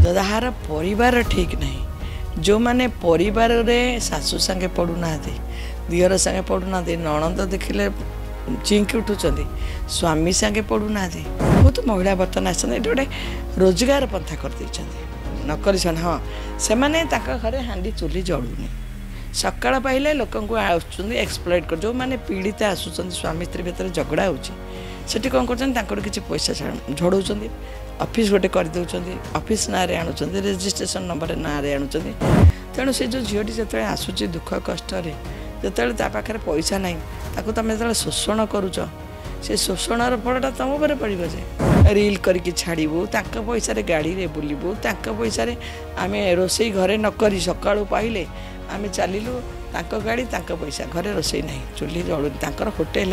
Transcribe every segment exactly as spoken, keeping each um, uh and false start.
जहाँ परिवार ठीक नहीं, जो माने परिवार रे सासू संगे पड़ूना, दिहर संगे पड़ूना, नणंद देखिले चिंकी उठुंट, स्वामी संगे पड़ूना, बहुत महिला बर्तन आस गोटे रोजगार पंथा कर नकली सन। हाँ से मैंने घरे हांडी चूली जलूनी, सकाळ पाइले लोक एक्सप्लॉइट कर जो मैंने पीड़ित आसुच्च स्वामी स्त्री भितर झगड़ा होती कौन कर किसी पैसा झड़ाऊँ, ऑफिस गोटे करदे, ऑफिस ना आणुंट, रजिस्ट्रेशन नंबर ना आणुंट। तेणु से जो झीटी जो आसूँ दुख कष्ट जो पाखे पैसा ना ताको तुम जो शोषण करुच से शोषणर फलटा तुम पर पड़ो जे रील करके छाड़बू, पैसा गाड़ी रे बुलबू, पैसा आम रोसई घरे नक सका पाइले आम चलू गाड़ी पैसा घरे रोसई ना चूल्ही जलू होटेल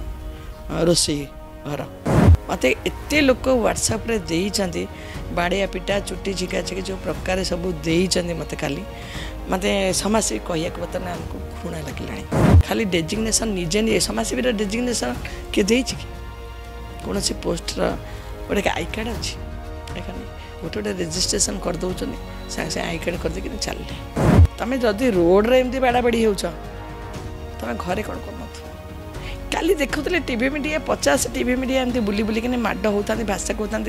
है रोसई घर। मत एत लोक व्हाट्सएप रे देइचंती बाड़िया पिटा चुटी झिका झिकी जो प्रकार सब देइचंती मत खाली मत समाजसेवी कहिया बर्तमान आमको घृणा लगे। खाली डेजिग्नेशन निजे निजे समाजसेवी डेजिग्नेशन किए देइछि कि कौन सी पोस्ट गोटे आई कार्ड अच्छी गोटे गोटे रेजिस्ट्रेशन कर दौरान सागे सागे आई कार्ड करदे कि चलले तुम जदि रोड रे एमती बाड़ा बाड़ी हो तुम घरे कौन कर काली देखुले टीवी मीडिया पचास टीवी मीडिया एमती बुली बुलिक माड होता भाषा कहते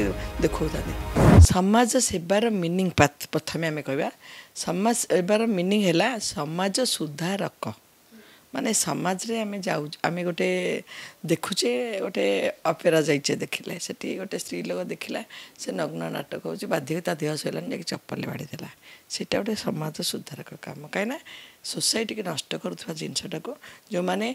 देखा समाज सेवार मीनिंग प्रथम आम कह समाज सेवार मीनिंग है समाज सुधारक माने समाज रे आमे जाऊ आमे गोटे देखुचे गोटे अपेरा जाइए देखिले से गोटे स्त्री लोक देखला से नग्न नाटक हो बाध्य देह शैलान जा चप्पल बाड़ी देला सेटा गोटे समाज सुधारक काम कहीं सोसाइटी के नष्ट करुवा जिनसटा को जो माने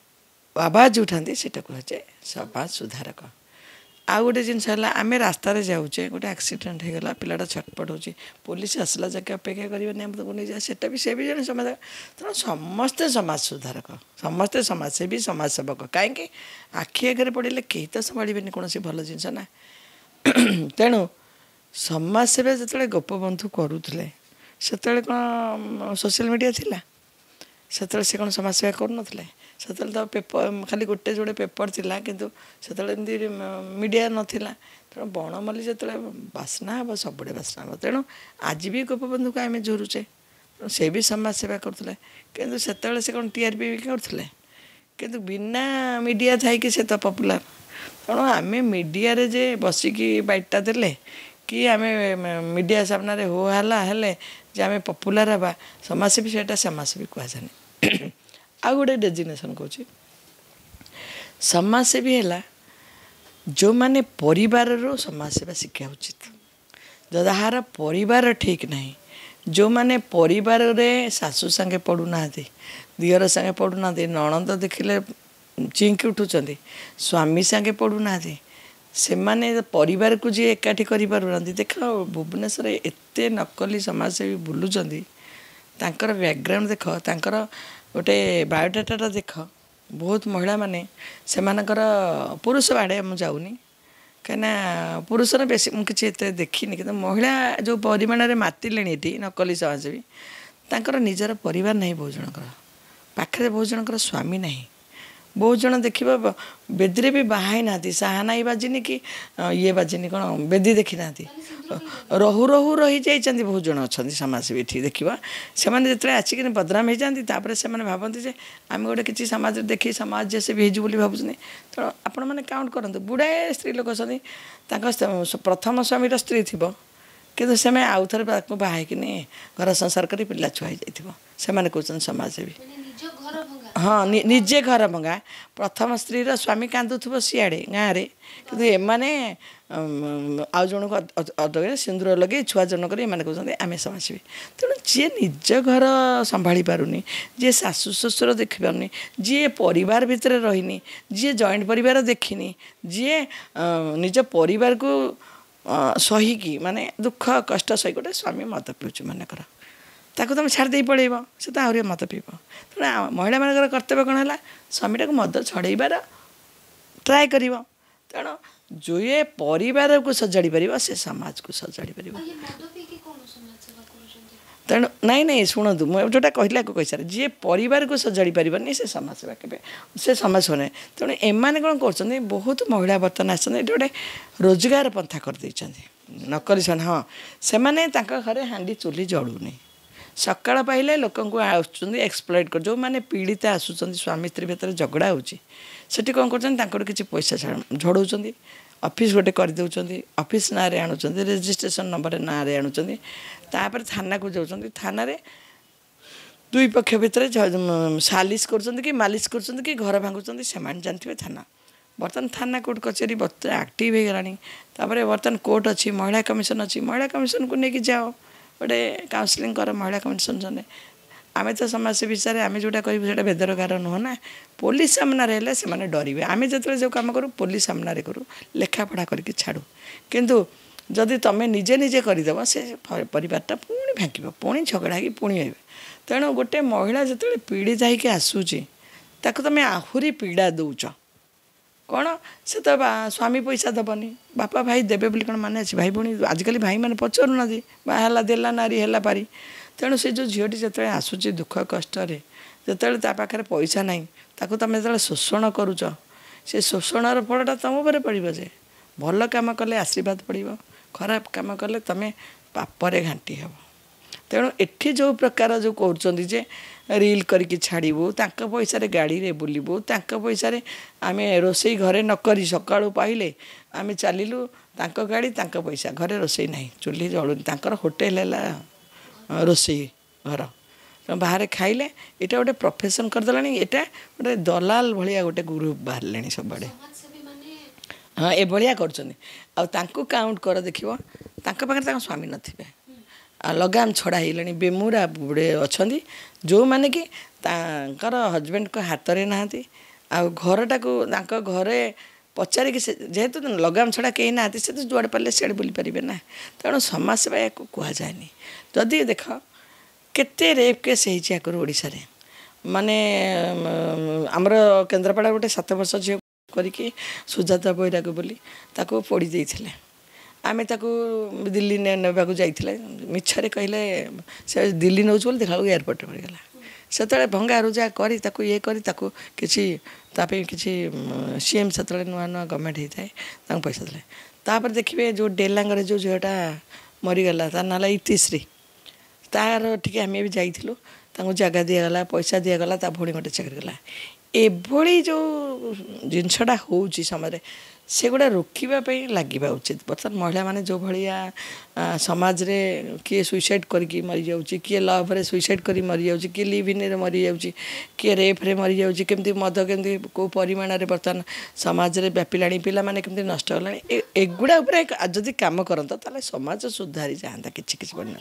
आवाज उठाती से कहे समाज सुधारक। आ गोटे जिनस आम रास्त जाऊे गोटे एक्सीडेंट हो गला पिलाटा छटपट हो पुलिस आसला जाके अपेक्षा करें नहीं जा सेटा भी से भी जन समाज तेना समस्ते समाज सुधारक समस्ते समाजसेवी समाज सेवक कहीं आखि आगे पड़े कहीं तो संभाड़े कौन भल जिनस ना तेणु समाज सेवा जो गोपबंधु करुले से कौन सोशल मीडिया थिला से से कौन समाज सेवा करुले से तो पेपर खाली गोटे जोड़े पेपर थिला किंतु से मीडिया नाला तेणु बणमल्ली जो बासना हम सबुड़े बासना हम तेणु आज भी गोपबंधु को आम झुरुचे से भी समाज सेवा करुले किंतु से से कौन टीआरपी करुले किंतु बिना मीडिया थी से तो पपुलार तेणु आम मीडिया जे बसिकी बाइटा देले कि आम मीडिया सामने हो हला हेले जे आम पपुलार हवा समाजसेवी से समाजसेवी कहुए। आ गोटे डेजिग्नेशन कौच समाजसेवी है जो माने परिवार रो समाजसेवा शिक्षा उचित, जहाँ परिवार ठीक नहीं, जो माने परिवार रे सासू संगे पड़ूना, दिहर संगे पड़ूना, नणंद देखिले चिंकी उठुंट, स्वामी संगे पड़ूना, से माने परिवार को जी एकाठी करि पारुना। देख भुवनेश्वर एते नकली समाजसेवी बुलुचंदी तांकर बैकग्राउंड देख तांकर गोटे बायोडाटा देख बहुत महिला माने से पुरुष बाड़े मुझे जाऊनी कहीं पुरुष बेसी मुझे देखनी कि महिला जो परिमाण में मातिले ये नकली समाजसेवी तांकर निजर परिवार नहीं बहुत जनकर पाखे बहुत जनकर स्वामी नहीं बहुत जन देखा बेदी भी बाहाई ना साहाना बाजिनी कि ये बाजिनी कौन बेदी देखी ना रहु रहु रही जाइए बहुत जन अच्छा समाजसेवी ये देखा से जो आसिक बदनाम हो जाती से भावती जे आम गोटे किसी समाज देखी समाज जैसे भी हो भावुँ तेणु आपण मैंने काउंट करूँ बुढ़ाए स्त्री लोक अच्छा प्रथम स्वामीर स्त्री थी कि से आउ थे बाहर घर संसार कर पिला छुआ से कहते समाजसेवी हाँ निजे घर भंगा प्रथम स्त्री स्वामी कांदुव सियाड़े गाँव में कि एमाने आउ जन को अदगे सिंदूर लगे छुआ जन कर कहते आम समाजसेवी। तेणु जी निज घर संभाली पारुनी, जी शाशु शशुर देखी पारुनी, जी परिवार भितर रहीनी, जी जॉइंट परिवार देखनी, जी निज परिवार को सहीकी माने दुख कष्ट सही गोटे स्वामी मत पीऊँ मनकर ताको तुम छाड़ दे पड़ेब से तो आहरी मत पीब। तेना महिला मान कर्तव्य कौन है स्वामीटा को मद छड़ाइबार ट्राए कर तेणु जो ये परिवार को सजाड़ी पार से समाज को सजाड़ी पार तेणु नाई नाई शुणु मुझे जोटा कहला कही सारे जी परिवार को सजाड़ी पारनी से समाज सेवा के से समाज होने तेणु एम कौन कर बहुत महिला बर्तमान आस गोटे रोजगार पंथा कर नकली सोना हाँ से माने घरे हांडी चुली जलूनी सकाळ पाइले लोक एक्सप्लॉइट कर जो मैंने पीड़ित आसुँच स्वामी स्त्री भितर झगड़ा होती कौन कर किसी पैसा झड़ाऊँ ऑफिस गोटे करदे ऑफिस ना आणुं रजिस्ट्रेशन नंबर ना आणुं थाना को जाऊँ थाना दुई पक्ष भितर सालिश कर कि मालिश कर कि घर भांगुं से जानते थाना बर्तमान थाना कोर्ट कचेरी बर्तमान आक्टिव हो गला बर्तमान कोर्ट अच्छी महिला कमिशन अच्छी महिला कमिशन को लेकिन जाओ गोटे काउनसिलिंग कर महिला कमिशन जन आम तो समाजसेवी विषय आम जोटा करें बेदरकार नुह ना पुलिस सामने से डरवे आम जो जो कम करूँ पुलिस सामने करूँ लेखापढ़ा करके छाड़ू किंतु जदि तुम्हें निजे निजे करदेव से परिवारटा पुणी भांग पुणी झगड़ा कि पुणी हे तेणु गोटे महिला जो पीड़ित होकर आसूची तुम आहरी पीड़ा दौच कौन से तो स्वामी पैसा दबनी बापा भाई देवे बोली कौन माने अच्छे भाई भौणी आजिकल भाई मैंने पचारूना बाहला देला नारी है पारी तेणु से जो झीटी जो आसूची दुख कष्ट जो पाखे पैसा ना ताकू तुम जो शोषण करुच से शोषणर फलटा तुम उपर पड़ो जे भल कम कले आशीर्वाद पड़ो खराब कम कले तुम पापरे घाटी हे तेणु एठी जो प्रकार जो कर रील करके छाड़ू पैसा गाड़ी रे बुलबू पैसा आम रोसई घरे नक सका पाइले आम चलू गाड़ी पैसा घरे रोसई ना चूल्ही जलूनी होटेल है रोसई घर बाहर खाइले यहाँ गोटे प्रोफेशन करदेला यहाँ गोटे दलाल भाया गोटे ग्रुप बाहर सब हाँ ये भाया कर काउंट कर देख पाखे स्वामी नथिबे लगाम छड़ा है बेमुरा बुड़े अच्छा जो मैंने कि हजबैंड को हाथ में नहांती आ घरटा को घरे पचारे कि जेहेतु लगाम छड़ा कहीं ना से तो जुआड़े पारे सियाड़े बुली पारे ना तेणु समाज सेवा या कहुए जदि देख केते रेप केस होशा माने आमर केन्द्रापड़ा गोटे सात वर्ष झील करके सुजाता बैराग बोली ताको पोड़ी देइथिले आमे ताको दिल्ली नेबाक जाइथिले मिछरे कहले से दिल्ली नौ बोल देखा एयरपोर्ट पड़गला से भंगा रुजा करी ताको ये करी ताको किछि तापे किछि सीएम से नुआ नुआ गवर्नमेंट होता है पैसा देले तापर देखिए जो डेलांगर जो झीटा मरीगला तार ना इतिश्री तार ठीक आम भी जाइलु जगह दिगला पैसा दिगला ता भोड़ी गोटे चाकरी गला एभली जो जिनसटा हो समय से गुड़ा रोकवाई लगे उचित बर्तमान महिला माने जो भाया समाज रे किए सुइसाइड करके मरी जाउची किए लव रे सुइसाइड करी मरी जाउची किए लिव इन रे मरी जाउची किए रेप रे मरी जाउची केमती मद केमती को परिमाण रे बर्तमान समाज रे व्यापिलाणी पिला माने केमती नष्ट होलाणी एगुड़ा ऊपर जदि काम करंता ताले समाज सुधारी जाता किछि किछि बन्ना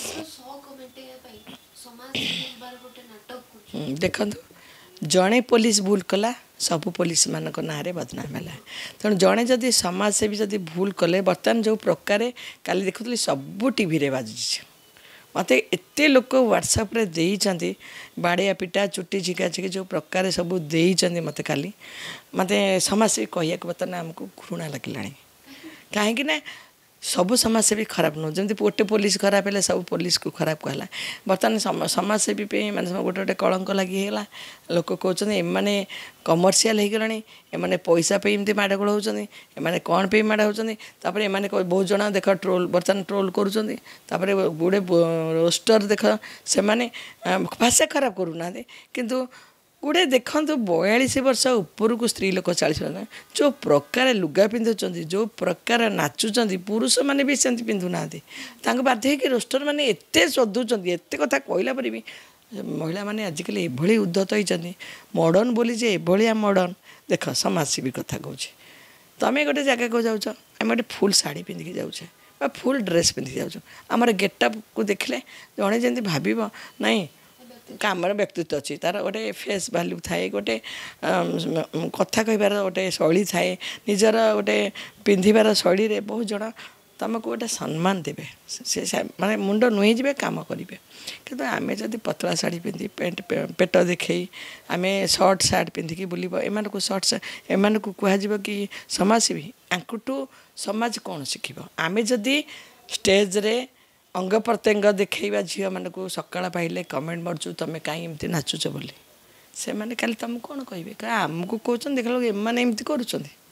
देखंतु जड़े पुलिस भूल कला सबू पुलिस मान ना बदनाम है तेणु जड़े जदि समाज से भी जदि भूल कले बर्तमान जो प्रकार काली देखुली सबू टीवी रे बाजुची मत एत लोक व्हाट्सएप रे देइचंती बाड़िया पिटा चुटी झिका झिकी जो प्रकार सब देइचंती मत काली मत समाज से कहिया बर्तमान आमको घृणा लगिलाणी कहीं सबू समाजसेवी खराब नुह जमी गोटे पुलिस खराब है सब पुलिस को खराब कहला बर्तमान समाजसेवी पे माने गोटे गोटे कलंक लगिगला लोक कहते एमाने कमर्शियल हो गलानी एमाने पैसा पे एमती माड़गोल होती एमाने कौन पे माड़ होती एमाने बहुत जन देख ट्रोल बर्तमान ट्रोल कर गुड़े रोस्टर देख से माने भाषा खराब करूना किंतु गुड़े देखु बयालीस वर्ष ऊपर को स्त्री लोक चालीस वर्ष जो प्रकार लुगा पिंधुंट जो प्रकार नाचुंट पुरुष मैंने भी सेमती पिंधुना बाध्य कि रोस्टर मैंने एत शोधुंट एत कथा कहला पर भी महिला मैंने आजिकल एभली उद्धत होती मॉडर्न बोली जे एभलिया मॉडर्न देख समाजसेवी कथा कहूँ तुम गोटे जगह को जाऊँ आम गोटे फुल शाढ़ी पिंधिकी जाऊे फुल ड्रेस पिंधिकी जाऊँ आमर गेटअप को देखले जड़े जमी भाव नाई कामर व्यक्तित्व अच्छी तार गोटे फेस भैल्यू थाए गोटे कथा कहबार गोटे शैली थाए निजर गोटे पिंधार शैली रे बहुत जन तुमको गोटे सम्मान देवे से माने मुंड नुई जाए कम करेंगे कि आम जब पतला शाढ़ी पिंधि पेंट पेट देखे आम सर्ट सार्ट पिंधिकी बुल एम को सर्ट एम को कह कि समाजसेवी आंकुठू समाज कौन शिख आम जदि स्टेज रे अंग प्रत्यंग देखा झील मान को सका पाइले कमेंट मरचु तुम कहीं एमती नाचुच बोली से मैंने खाली तुम कौन कहे आमको कहते देख लो एम एमती कर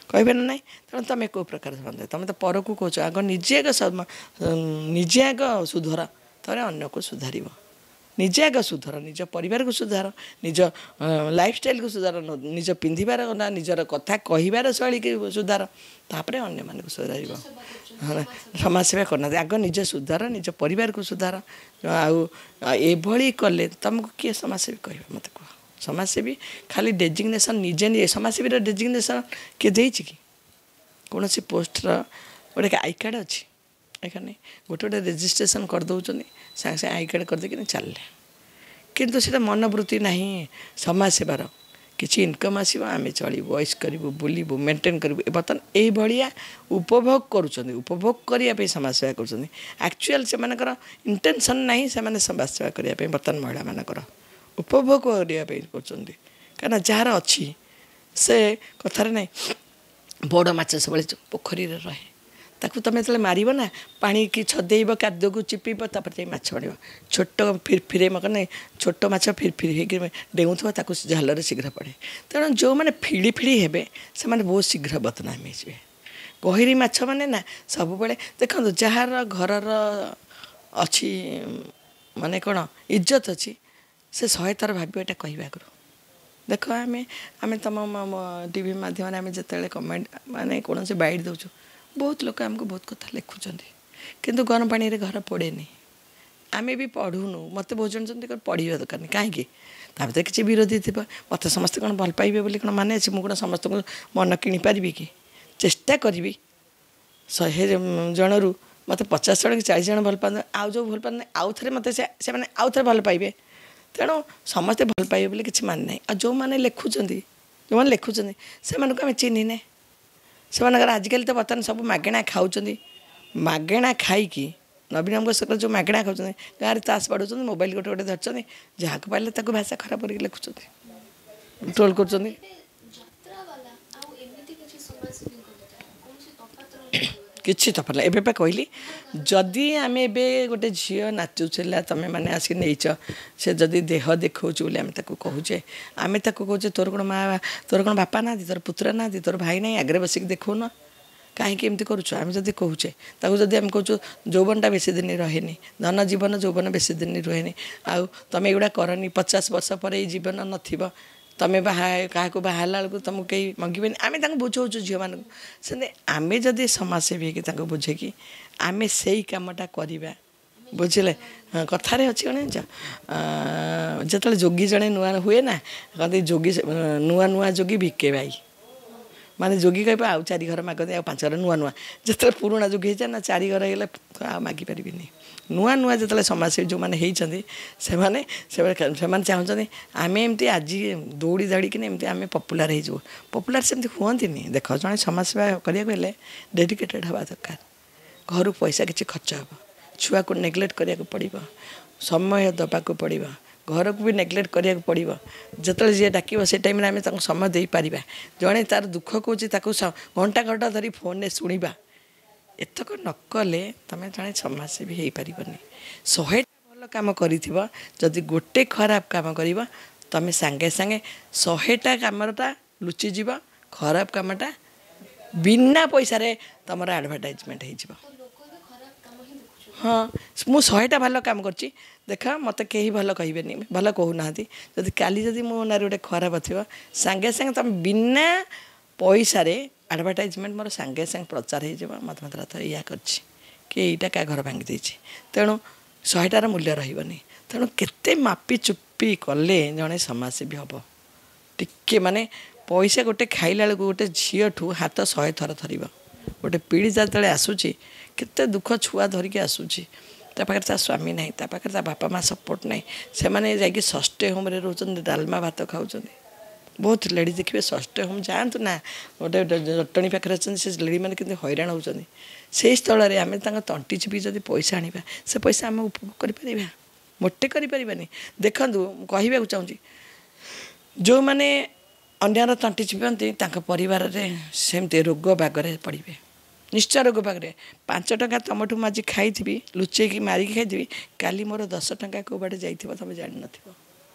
कहबे ना नहीं तेणु तुम कौ प्रकार संबंध तुम तो पर को कौच आग निजे आग निजे आग सुधर तमें अन्न को सुधार निजे आग सुधर निज परिवार को सुधार निज लाइफस्टाइल को सुधार निज पिंधार ना निजर कथा कहबार शैली को सुधार तापर अन्य मान सुधार समाजसेवा करना आग निज सुधार निज परिवार को सुधार आभली कले तुमको किए समाजसेवी कह मत कह समाजसेवी खाली डेजिग्नेसन निजे निजे समाजसेवी डेजिग्नेसन किए दे कि कौन सी पोस्टर गोटे आई कार्ड अच्छी एखाने गोटे गोटे रेजिस्ट्रेशन करदे सांगे सांगे आई कार्ड करदे चलले किंतु से मनोवृत्ति ना समाजसेवार किसी इनकम आसो आम चलू वॉइस करूँ बुलू मेंटेन करूँ बर्तमान ये उपभोग करुँच उपभोग करने समाजसेवा कर एक्चुअल से इंटेंशन ना से समाजसेवा करने बर्तमान महिला मानकर उपभोग करने कर जार अच्छी से कथार ना बड़ माछ सब पोखरी रहे ताकू तुम जो मार ना पानी की छदेब कादो को चिपीब तापर माछ पड़े छोट फिरफिरे मकने छोट माछ फिरफिरी हो डेऊ थो झाल शीघ्र पड़े तेणु जो मैंने फिड़ी फिड़ी हे से बहुत शीघ्र बदनाम हो गहिरी माछ मैंने ना सब बड़े देखो जार घर अच्छी माने कौन इज्जत अच्छी से शहे थर भाव यहाँ कहवा करूँ देख आम आम तुम टीवी माध्यम आम जिते कमेंट माने कौन से बाइट दौचु बहुत लोग आमको बहुत कथा लिखुंट किंतु गरम पानी रे घर पड़ेनि आम भी पढ़ुनु मत बहुत जन पढ़ा दरकार नहीं कहीं तापर किसी विरोधी थी मत समस्ते कौन भल पाइबे बोली कौन माने अच्छे मुझे समस्त मन कि पारि कि चेष्टा करी शहे जनरू मत पचास जन कि चालीस जन भल पाते आउ जो भल पाते आउ थे मत से मैंने आउ थे भल पाइबे तेणु समस्ते भल पाइबे बोली किसी मान ना आ जो मैंने लिखुंट जो मैंने लिखुंट से आम चिन्हने से आजिकल तो बर्तमान सब मगेणा खाऊँ मगेणा खाई नवीन सरकार जो मगेणा खाऊँ गाँव में ताश पढ़ाऊँ मोबाइल गोटे गोटे धरते जहाँ को पाइले भाषा खराब करके लिखुंट ट्रोल कर किसी तफात ना एबे कहली जदि आम ए गोटे झील नाचुला तुम मैंने आसिक नहींच से जदि देह देखा बोली आम कहूचे आम कहूचे तोर कौन माँ तोर कौन बापा ना तोर पुतरा ना तोर भाई ना आगे बसिक देखौन कहीं एमती करुच आम जब कहूचे जदि आम कहूँ यौवनटा बेसी दिन रहे धन जीवन यौवन बेसी दिन रहे आउ तुम एगुड़ा करनी पचास वर्ष पर ये जीवन न तमें बाहा क्या बाहर बेलू तुमको कहीं मंगे आम बुझाऊ झील मान से आम जदि समाजसेवी कि बुझे कि आम से कमटा करवा बुझे कथार अच्छी कौन जो जोगी जड़े नुआ हुए ना कहते जोगी नुआ नुआ जोगी भिके भाई माने जोगी कह आउ चारि घर मागते आ पांच घर नुआ नुआ जो पुराणा जोगी हो ना चारि घर होगा आ मागि पारि नुआ नुआ जो समाजसेवी जो मैंने होती से चाहते आम एमती आज दौड़ी दाड़ी एमती आम पपुलार हो पपुलार सेमती हुअती देख जड़े समाजसेवा करने डेडिकेटेड हवा दरकार घर पैसा किसी खर्च हे छुआ को नेग्लेक्ट करने पड़ो समय दबाक पड़ो घर को भी नेग्लेक्ट करने पड़ो जो जी डाक से टाइम आम समय दे पार जड़े तार दुख कौच घंटा घंटा धरी फोन में शुणा एतक नकले तुम जड़े समाजसेवी हो पारनि शहे भल कम करी गोटे खराब कम कर तुम सांगे सांगे शहेटा कमटा लुचिज खराब कमटा बिना पैसा तुम एडभर्टाइजमेंट हो हाँ मु शहेटा भल कम कर देख मत कहीं भल कहे भल कहूना जदि काली जदि मो ना गोटे खराब थी सांगे सांगे तुम बिना पैसा एडभर्टाइजमेंट मोर सांगे सांगे प्रचार हो मत मत रथ या कर क्या घर भांगी देती तेणु शहेटार मूल्य रही तेणु केते मापी चुपी कले जड़े समाजसेवी हम टिके माने पैसा गोटे खाइला बेलू गोटे झीठू हाथ शहे थर थर गोटे पीढ़ी जो आसूची केते दुख छुआ धरिकी आसूची पाखे ता स्वामी ना पाखे ता बापा माँ सपोर्ट ना से मैंने जाकि षष्ठे होम रोच डालमा भात खाऊँ बहुत लेडी देखिए षष्ठे होम जातु ना गोटे जटणी पाखे अच्छे से लेडी मैंने कि हैरान होती से स्थल में आम तंटी चिपी जब पैसा आने से पैसा आम उपभोग कर मोटे करें देखु कहवाक चाहूँगी जो मैंने अन्यर तंटी चिपी परिवार सेमती रोग बागरे पड़े निश्चय रोग पाखे पांच टका तुमठू मुझे खाई लुचेक मारिकी खाई काली मोर दस टका कौ बाटे जाइए तुम जान न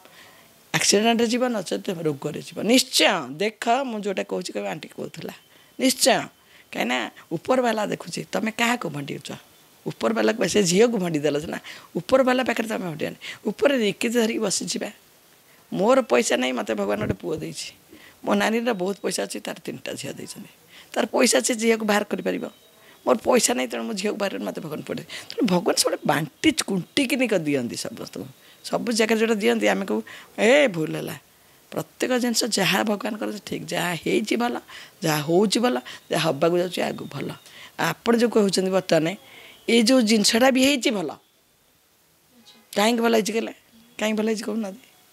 एक्सीडेंट जीव नचेत रोग जीव निश्चय देख मुझे जोटा कहूँ कह आंटी कहूला निश्चय कहीं ऊपर वाला देखुची तुम क्या भंडीच ऊपर वाला से झील को भंडी देल ना ऊपर वाला पाखे तुम भंडियानी ऊपर रिकित धरिकी बसीची मोर पैसा नहीं मत भगवान गोटे पुओ देछि मो नानी बहुत पैसा अच्छी तार तीन टा झील देते तार पैसा अच्छे झील को बाहर कर मोर पैसा नहीं तेणु मो झील को बाहर मत भगवान पड़े तेणु भगवान सब बांटी कुंटिकिन दिखती समस्त सब जगह जो दिखती आम कहू ए भूल है प्रत्येक जिनस जहाँ भगवान कर ठीक जहाँ हो भल जहाँ हो भल जहाँ हवाक जाऊँच आगू भल आपण जो कहते बर्तमान ये जो जिनसटा भी है भल कहीं भल है कहीं भल है कहना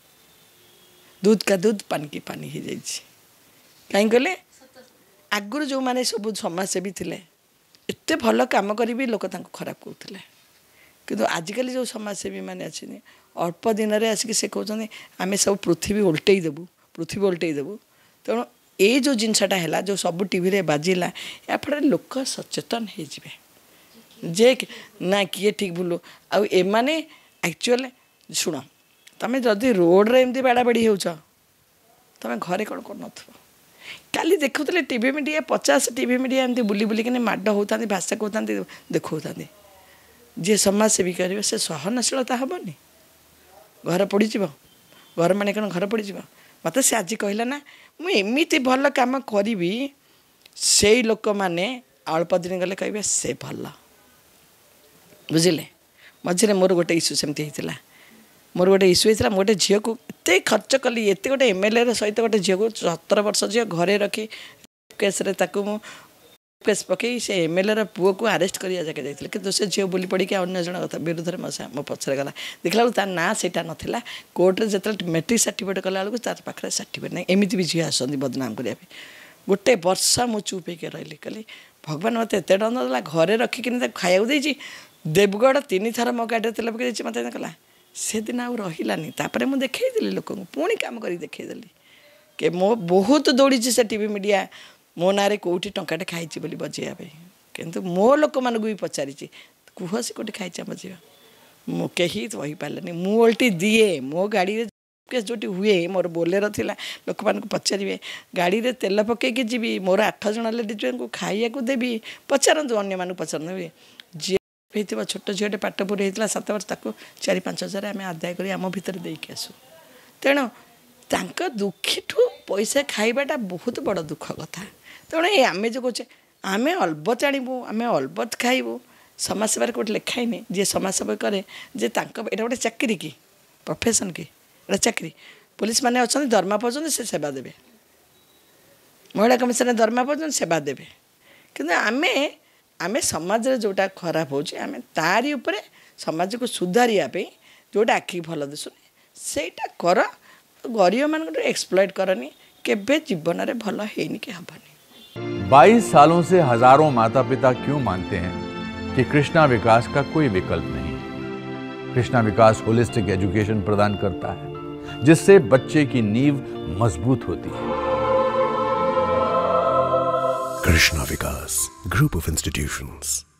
दूध का दूध पानी की पानी हो जाए कहीं कहले आगुरी जो मैंने सब समाजसेवी थे एत भल कम कर भी लोक खराब कहते किंतु आजिकल जो समाजसेवी मैंने अच्छे अल्प दिन में आसिक से कहते आम सब पृथ्वी उल्टे देवु पृथ्वी उल्टे देवु तेणु ये जो जिनसटा है जो सब टीवी बाजिला या फल लोक सचेतन हो जे ना किए ठीक भूल आने एक्चुअल शुण तुम जदि रोड्रे एमती बाड़ा बाड़ी हो तुम घरे कौन कर काली देखुले टीवी मीडिया पचास टीवी मीडिया एमती बुली बुलिक माड होता भाषा कहते देखा जी समाजसेवी करेंगे से सहनशीलता हेनी घर पड़ी घर माने कौन घर पड़ी मत से आज कहला ना मुझे भल कम करी से लोक मैंने अल्प दिन गले कहे से भल बुझे मझे मोर गोटे इश्यू सेमती होता मोर गोटे इश्यू होता गोटे झील को एत खर्च कली एत गोटे एमएलए सहित गोटे झील को सतर वर्ष झील घरे रखी केस केस पकई से एमएलए पुओ को आरेस्ट करिया जाके जाइए कि से झील बुली पड़ी अन्य जन कथा विरुद्ध में मो पचर गला देखला तार ना सेटा नाला कोर्टे जो मेट्रिक सर्टिफिकेट कला बेलू तार पाखे सर्टिफिकेट ना एमती भी झील आसती बदनाम करने गोटे वर्ष मु चुप होकर रही कहली भगवान मत एत डर देला घरे रखिकी खाया देती देवगढ़ तीन थर मो गाड़ी तेल पकई मत कला से दिन आउ रहीलानी तापर मुझे देखी लोक पुणी कम कर देखीदेली कि मो बहुत दौड़ी से टीवी मीडिया मो ना कौटी टंकाटे खाई बोली बजेया किंतु मो लोक मान भी पचारि कह से कौटी खाई बजेगा मो कहीं रही पारे मु ओल्टी दिए मो गाड़ी जो हुए मोर बोलेरो थिला लोक मान पचारे गाड़ी रे तेल पकईकी जी मोर आठ जन लेडीज को खाइया देवी पचारतु अन्य मानक पचार जी होता छोट झीटे पाट पूरी होता सात वर्ष ताको चार पाँच हजार आम आदाय कर आम भितर देकी आसू तेणु तांका दुखी ठू पैसा खाइबाटा बहुत बड़ दुख कथा तेणु ये आम जो कहे आम अलबत आणबू आम अलबत खाइबू समाज सेवार कौटे लिखाईनि जी समाज सेवा करे जे तांका एटा गोटे चाकरी की प्रोफेशन की एटा चाकरी पुलिस माने अच्छा दरमा पाँच से सेवा देवे महिला कमिशन दरमा पाँच सेवा देवे कि आम आम समाज जोटा खराब होमें तारी उपरे समाज को सुधारिया जोटा आखि भल दिशुनी सेटा कर गरीब मान एक्सप्लॉइट करनी केबे जीवन में भल है कि हबनी। बाईस सालों से हजारों माता पिता क्यों मानते हैं कि कृष्णा विकास का कोई विकल्प नहीं। कृष्णा विकास होलिस्टिक एजुकेशन प्रदान करता है जिससे बच्चे की नींव मजबूत होती है। Krishna Vikas Group of Institutions.